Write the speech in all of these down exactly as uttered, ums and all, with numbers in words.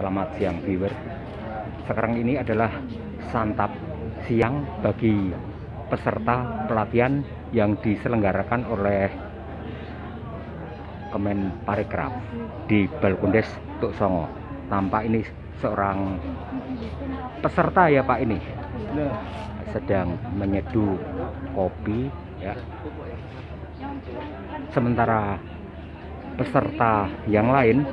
Selamat siang viewer. Sekarang ini adalah santap siang bagi peserta pelatihan yang diselenggarakan oleh Kemenparekraf di Balkondes Tuk Songo. Tampak ini seorang peserta ya Pak ini sedang menyeduh kopi ya. Sementara peserta yang lain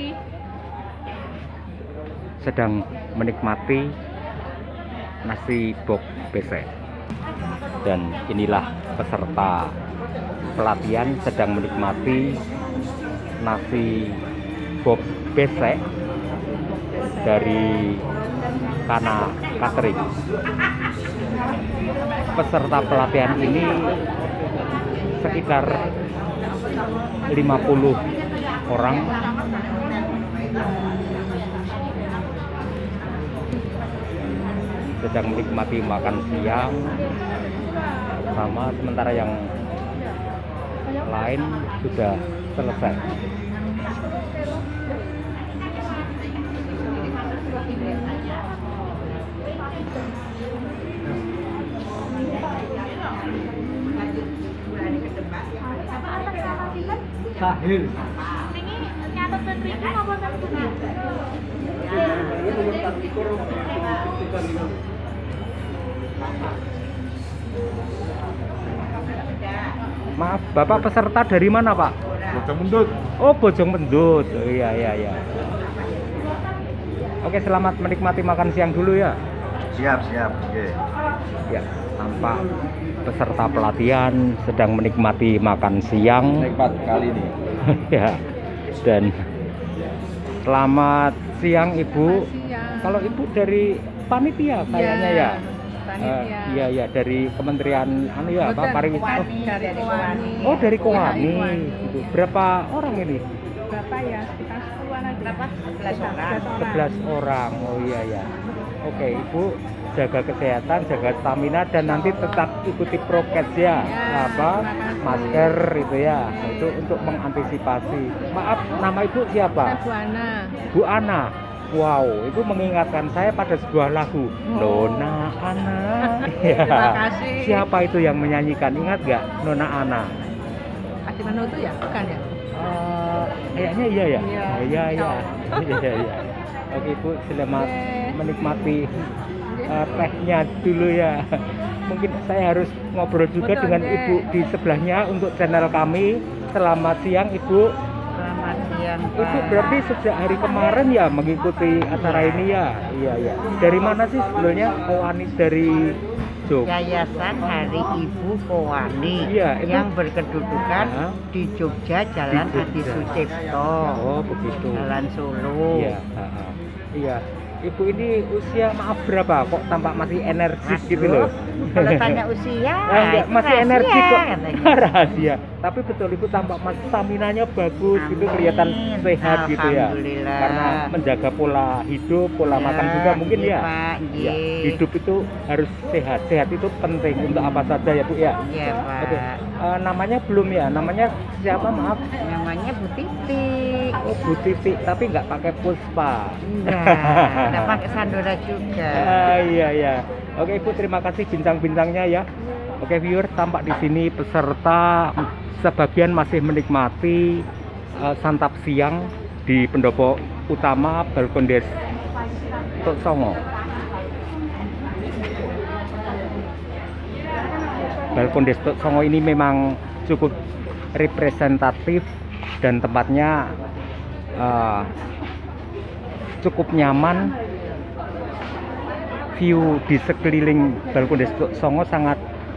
sedang menikmati nasi box besek. Dan inilah peserta pelatihan sedang menikmati nasi box besek dari Kana Catering. Peserta pelatihan ini sekitar lima puluh orang. Sedang menikmati makan siang sama, sementara yang lain sudah selesai. Sahil. Ini nyatet mriki apa nang pundi? Maaf, Bapak peserta dari mana, Pak? Bojongmendut. Oh, Bojongmendut. Oh, iya, iya, iya. Oke, selamat menikmati makan siang dulu ya. Siap, siap. Oke. Ya, tampak peserta pelatihan sedang menikmati makan siang. Nikmat kali ini. Ya. Dan selamat siang Ibu. Siang. Kalau Ibu dari panitia kayaknya ya. Panitia. Eh, iya iya dari Kementerian anu ya apa pariwisata. Dari Kowani. Oh dari Kowani. Iya, Kowani. Gitu. Berapa orang ini? Berapa ya? Sekitar sepuluhan aja. Berapa? sebelas orang. sebelas orang. Oh iya ya. Oke, Ibu jaga kesehatan, jaga stamina dan nanti tetap ikuti prokes ya. Ya, Apa? terima kasih. Masker itu ya. Nah, itu untuk mengantisipasi. Maaf, nama Ibu siapa? Bu Ana. Bu Ana. Wow, itu mengingatkan saya pada sebuah lagu. Oh. Nona Ana. Terima Ya. kasih. Siapa itu yang menyanyikan? Ingat nggak? Nona Ana. Adi Manu itu ya? Bukan ya? Eh, kayaknya iya ya. Iya, Oh, iya iya. insya Iya iya. Oke Bu, selamat Oke. menikmati eh, tehnya dulu ya. Mungkin saya harus ngobrol juga Betul, dengan deh. Ibu di sebelahnya untuk channel kami. Selamat siang Ibu. Selamat siang, Ibu berarti sejak hari kemarin ya mengikuti acara ini ya? Iya iya. Dari mana sih sebelumnya? Kowani dari Jogja. Yayasan Hari Ibu Kowani Iya, itu- yang berkedudukan Hah? di Jogja, Jalan Di Adi Jogja. Sucipto, Oh begitu. Jalan Solo. Iya. ha, ha. Iya. Ibu ini usia maaf berapa? Kok tampak masih energik gitu loh? Kalau tanya usia, Ah, enggak, itu masih rahasia, energik kok. katanya. Rahasia. Tapi betul Ibu tampak masih stamina-nya bagus gitu, Amin. kelihatan sehat gitu ya. Alhamdulillah. Karena menjaga pola hidup, pola Ya, makan juga mungkin iya, ya. Pak, Ya, iya. hidup itu harus sehat. Sehat itu penting untuk apa saja ya Bu ya. Iya, Pak. Oke. Eh, namanya belum ya? Namanya siapa maaf? Namanya Bu Titi. Oh Bu Titi, tapi nggak pakai Puspa. Enggak, ada pakai Sandora juga. Ah, iya iya. Oke Ibu, terima kasih bincang-bincangnya ya. Oke viewer, tampak di sini peserta sebagian masih menikmati eh, santap siang di pendopo utama Balkondes Tuk Songo. Balkondes Tuk Songo ini memang cukup representatif dan tempatnya eh, cukup nyaman. View di sekeliling Balkondes Tuk Songo sangat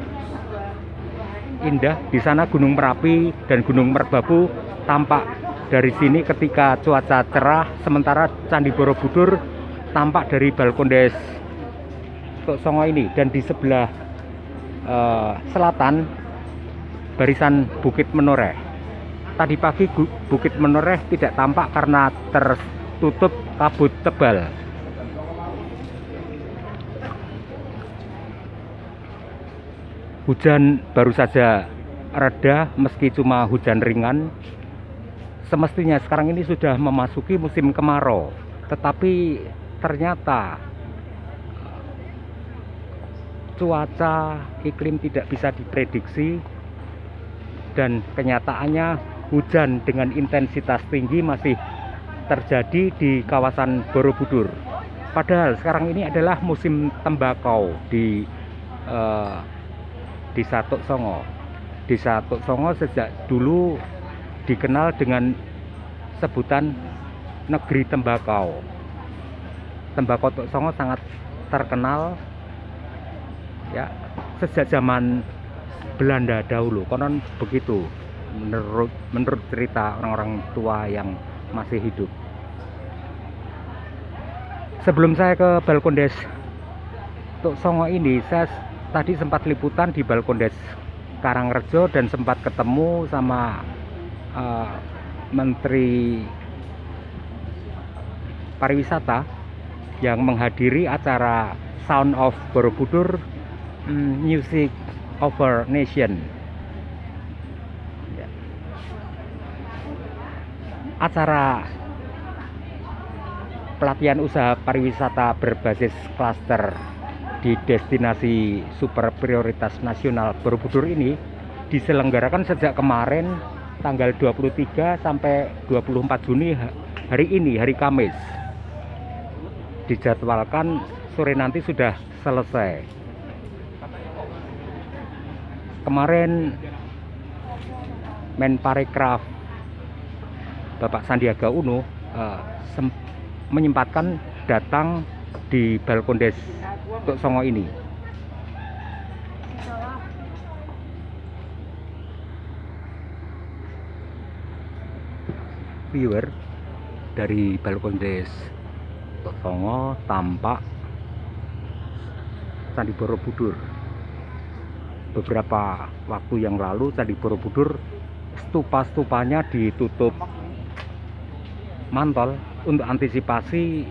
indah. Di sana Gunung Merapi dan Gunung Merbabu tampak dari sini ketika cuaca cerah, sementara Candi Borobudur tampak dari Balkondes Tuk Songo ini. Dan di sebelah eh, selatan barisan Bukit Menoreh. Tadi pagi Bukit Menoreh tidak tampak karena tertutup kabut tebal. Hujan baru saja reda, meski cuma hujan ringan. Semestinya sekarang ini sudah memasuki musim kemarau. Tetapi ternyata cuaca iklim tidak bisa diprediksi, dan kenyataannya hujan dengan intensitas tinggi masih terjadi di kawasan Borobudur. Padahal sekarang ini adalah musim tembakau di eh, Desa Tuk Songo. Desa Tuk Songo sejak dulu dikenal dengan sebutan negeri tembakau. Tembakau Tuk Songo sangat terkenal ya sejak zaman Belanda dahulu, konon begitu menurut menurut cerita orang-orang tua yang masih hidup. Sebelum saya ke Balkondes Tuk Songo ini, saya tadi sempat liputan di Balkondes Karangrejo dan sempat ketemu sama uh, Menteri Pariwisata yang menghadiri acara Sound of Borobudur, um, Music Over Nation. Acara pelatihan usaha pariwisata berbasis klaster di destinasi super prioritas nasional Borobudur ini diselenggarakan sejak kemarin tanggal dua puluh tiga sampai dua puluh empat Juni, hari ini, hari Kamis. Dijadwalkan sore nanti sudah selesai. Kemarin Menparekraf Bapak Sandiaga Uno uh, menyempatkan datang di Balkondes Tuk Songo ini. Viewer dari Balkondes Tuk Songo tampak Candi Borobudur. Beberapa waktu yang lalu Candi Borobudur stupa-stupanya ditutup mantol untuk antisipasi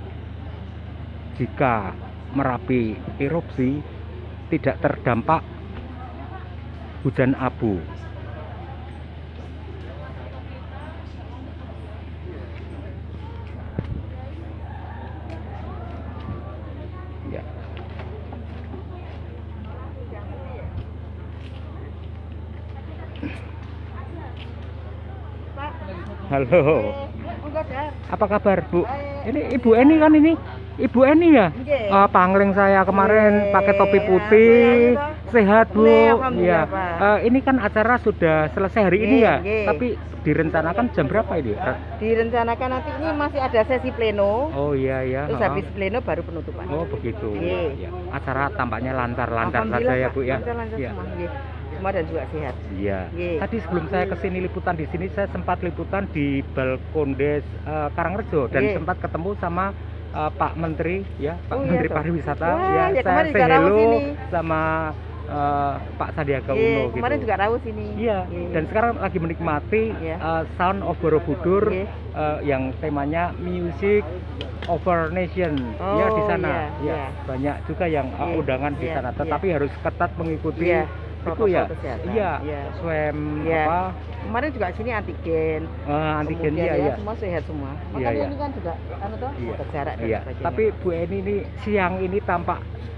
jika Merapi erupsi tidak terdampak hujan abu. Ya. Halo. Apa kabar, Bu? Ini Ibu Eni kan ini? Ibu Eni ya? Oh, pangling saya kemarin pakai topi putih. Sehat, Bu? Iya. Uh, ini kan acara sudah selesai hari ini ya? Tapi direncanakan jam berapa ini? Direncanakan nanti ini masih ada sesi pleno. Oh iya ya. Terus habis pleno baru penutupan. Oh begitu. Ya. Acara tampaknya lancar-lancar saja ya, Bu ya? Lancar-lancar ya. Semua. Semua dan juga sehat. Iya. Ye. Tadi sebelum saya kesini liputan di sini, saya sempat liputan di Balkondes uh, Karangrejo dan Ye. sempat ketemu sama uh, Pak Menteri ya, Pak oh, Menteri iya, Pariwisata. Wah, ya, ya saya say hello sama uh, Pak Sandiaga Ye, Uno. Kemarin gitu. juga rawuh sini. Iya. Ye. Dan sekarang lagi menikmati uh, Sound of Borobudur uh, yang temanya Music Over Nation. Oh, ya di sana. Iya, ya iya. Banyak juga yang uh, undangan di iya, sana. Tetapi iya. harus ketat mengikuti. Iya. Itu ya, kesehatan. iya, iya. swab iya. apa? Kemarin juga sini antigen. Uh, antigen Kemudian iya, ya, iya. semua sehat semua. Iya, Makanya iya. ini kan juga anu toh, Iya. jaga jarak dan Iya. sebagainya. Tapi Bu Eni ini siang ini tampak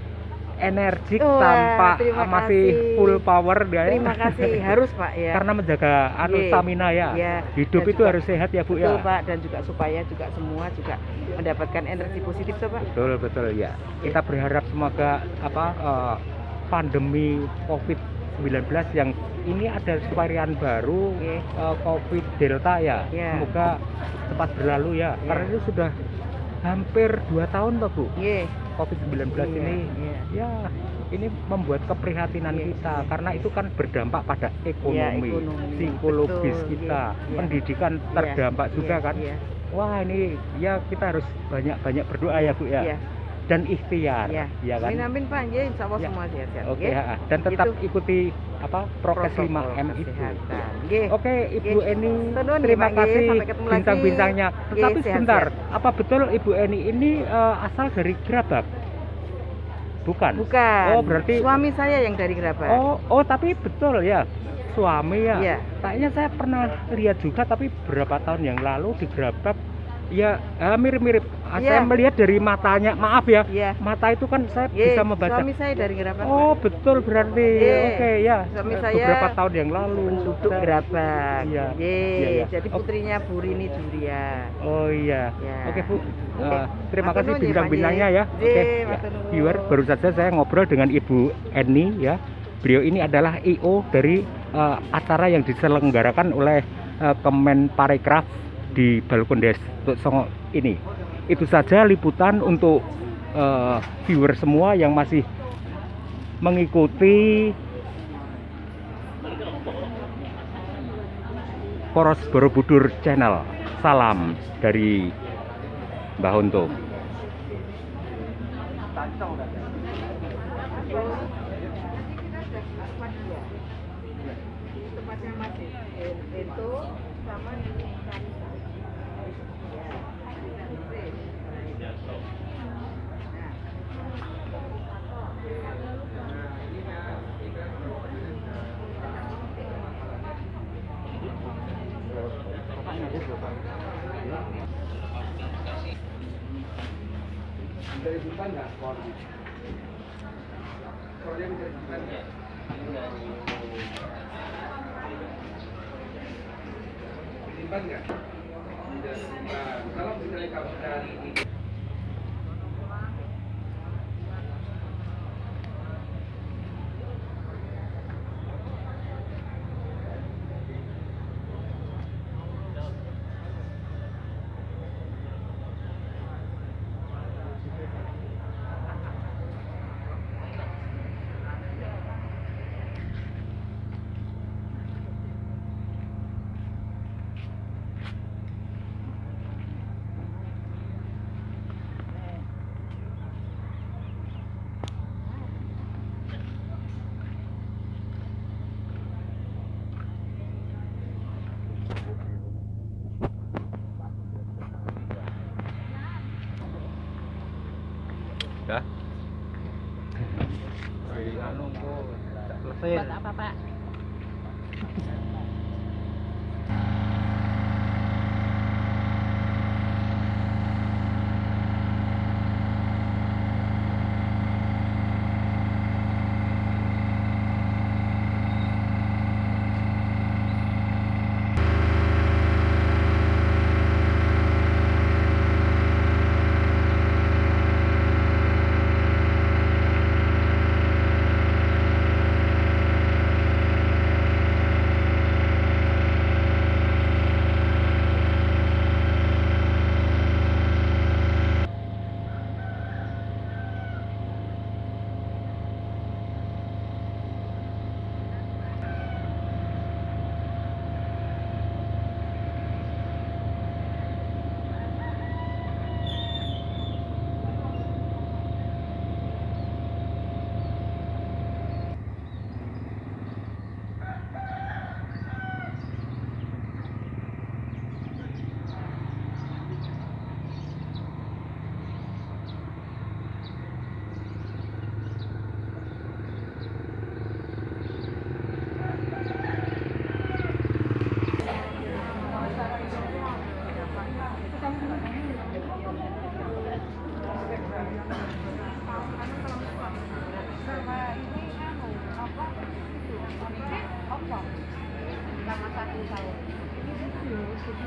energik, Wah, tampak terima masih kasih. full power dia. Terima kasih, harus Pak ya. Karena menjaga anu Iya. stamina ya. Iya. Hidup Dan itu juga- harus sehat ya Bu Betul ya. Pak, dan juga supaya juga semua juga mendapatkan energi positif toh Pak. Betul betul ya. Kita berharap semoga apa uh, pandemi COVID sembilan belas yang ini ada varian baru Oke. uh, COVID Delta ya. Iya. Semoga cepat berlalu ya. Iya. Karena itu sudah hampir dua tahun Pak Bu. Iya. COVID sembilan belas Iya, ini iya. ya ini membuat keprihatinan Iya, kita iya. karena itu kan berdampak pada ekonomi, Iya, ekonomi. psikologis Betul, kita, iya, iya. pendidikan Iya, terdampak juga iya, kan. iya. Wah ini ya kita harus banyak-banyak berdoa ya Bu ya. Iya. Dan ikhtiar Iya. ya kan. Amin amin Pak, ya insya Allah Ya. semua sehat-sehat. Oke, ya. ha, dan tetap Itu ikuti apa prokes protokol lima M itu. kesehatan. Nggih. Oke, Ibu Nggih. Eni, Tenun, terima Pak, nggih. kasih Sampai ketemu lagi. bintang-bintangnya. Nggih, Tetapi sehat-sehat. sebentar, apa betul Ibu Eni ini eh, asal dari Gerabak? Bukan. Bukan. Oh, berarti suami saya yang dari Gerabak. Oh, oh tapi betul ya. Suami ya. Iya. Kayaknya saya pernah lihat juga tapi berapa tahun yang lalu di Gerabak Ya, eh, mirip-mirip. Ah, Iya. Saya melihat dari matanya. Maaf ya. Iya. Mata itu kan saya Ye, bisa membaca. suami saya dari Gerabat. Oh, betul berarti. Ye. Oke, ya. Suami Eh, saya beberapa tahun yang lalu. penduduk Saya- Gerabat. Iya. Ye, Iya, iya. jadi Oh. putrinya Bu Rini Julia. Oh iya. Ya. Oke, Bu. Oke. Eh, terima Matur kasih nuwun ya, bincang-bincangnya Pak, ya. Ye. Oke. Ye, Ya. matur nuwun. Viewer, baru saja saya ngobrol dengan Ibu Eni ya. Beliau ini adalah I O dari eh, acara yang diselenggarakan oleh eh, Kemenparekraf di Balkondes Songo ini. Itu saja liputan untuk eh, viewer semua yang masih mengikuti Poros Borobudur Channel. Salam dari Mbah Untung. Tempatnya masih itu sama Ya. Buat apa, Pak?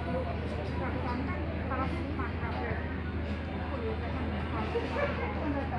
Ini